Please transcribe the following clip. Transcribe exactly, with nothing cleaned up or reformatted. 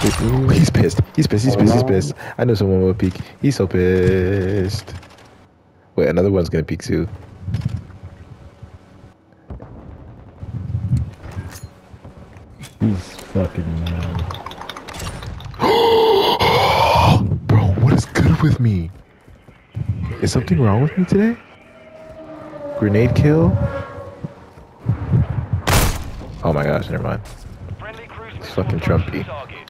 Ooh, he's pissed. He's pissed. He's pissed. He's pissed. I know someone will peek. He's so pissed. Wait, another one's gonna peek too. He's fucking mad. Bro, what is good with me? Is something wrong with me today? Grenade kill? Oh my gosh, never mind. It's fucking Trumpy.